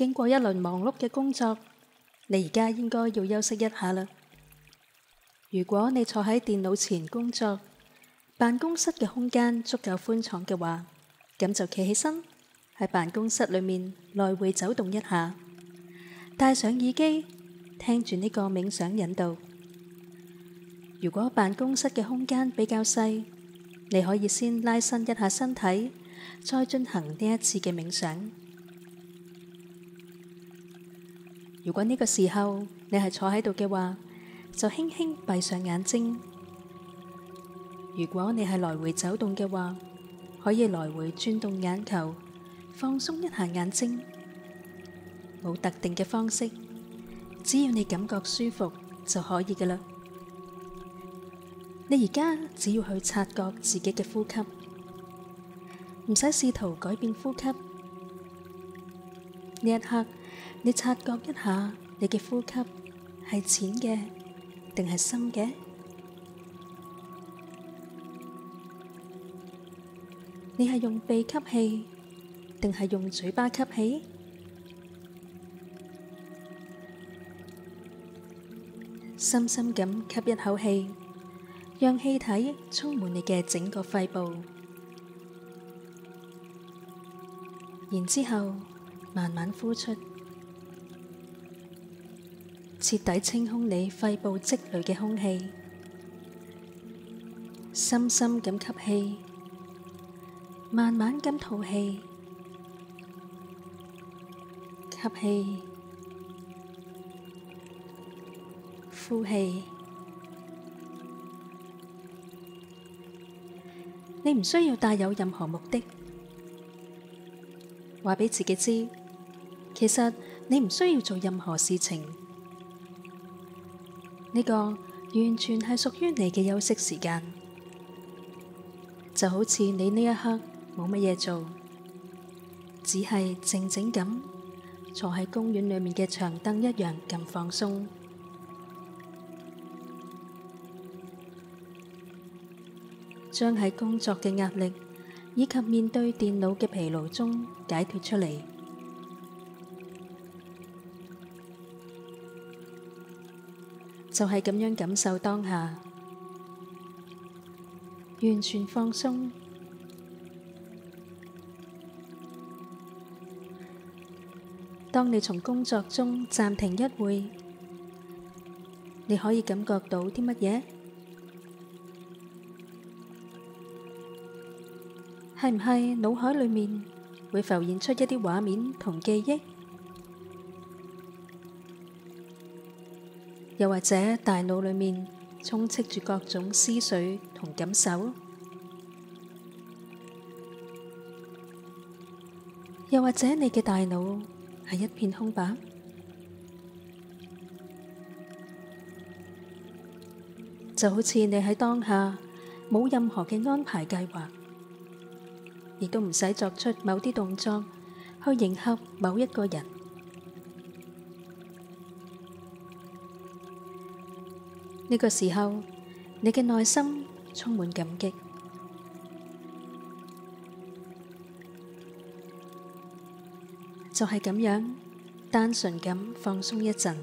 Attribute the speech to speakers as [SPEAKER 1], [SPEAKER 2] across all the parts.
[SPEAKER 1] 經過一輪忙碌嘅工作，你而家應該要休息一下啦。如果你坐喺電腦前工作，辦公室嘅空間足夠寬敞嘅話，咁就企起身，喺辦公室裏面來回走動一下，戴上耳機，聽住呢個冥想引導。如果辦公室嘅空間比較細，你可以先拉伸一下身體，再進行呢一次嘅冥想。如果呢個時候你係坐喺度嘅話，就輕輕閉上眼睛。如果你係來回走動嘅話，可以來回轉動眼球，放鬆一下眼睛。冇特定嘅方式，只要你感覺舒服就可以㗎喇。你而家只要去察覺自己嘅呼吸，唔使試圖改變呼吸。呢一刻，你察覺一下你嘅呼吸係淺嘅定係深嘅？你係用鼻吸氣定係用嘴巴吸氣？深深咁吸一口氣，讓氣體充滿你嘅整個肺部，然之後慢慢呼出，徹底清空你肺部積累嘅空氣。深深咁吸氣，慢慢咁吐氣，吸氣，呼氣。你唔需要帶有任何目的，話俾自己知，其實你唔需要做任何事情。呢個完全係屬於你嘅休息時間，就好似你呢一刻冇乜嘢做，只係靜靜咁坐喺公園裏面嘅長凳一樣咁放鬆。將喺工作嘅壓力以及面對電腦嘅疲勞中解脫出嚟，就係咁樣感受當下，完全放鬆。當你從工作中暫停一會，你可以感覺到啲乜嘢？係唔係腦海裏面會浮現出一啲畫面同記憶？又或者大腦裏面充斥住各種思緒同感受？又或者你嘅大腦係一片空白？就好似你喺當下冇任何嘅安排計劃，亦都唔使作出某啲動作去迎合某一個人。呢個時候，你嘅內心充滿感激，就係咁樣單純咁放鬆一陣。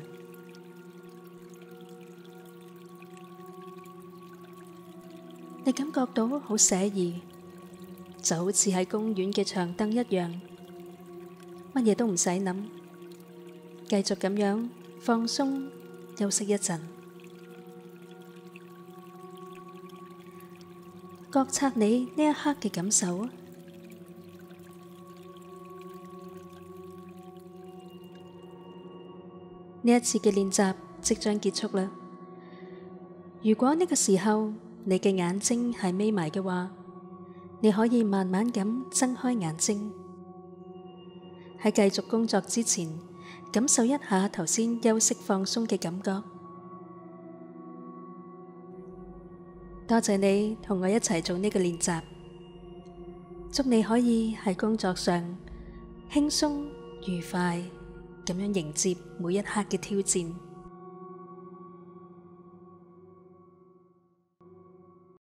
[SPEAKER 1] 你感覺到好寫意，就好似喺公園嘅長凳一樣，乜嘢都唔使諗，繼續咁樣放鬆休息一陣，覺察你呢一刻嘅感受啊！呢一次嘅練習即將結束啦。如果呢個時候你嘅眼睛係眯埋嘅話，你可以慢慢咁睜開眼睛。喺繼續工作之前，感受一下頭先休息放鬆嘅感覺。多謝你同我一齊做呢個練習，祝你可以喺工作上輕鬆愉快咁樣迎接每一刻嘅挑戰。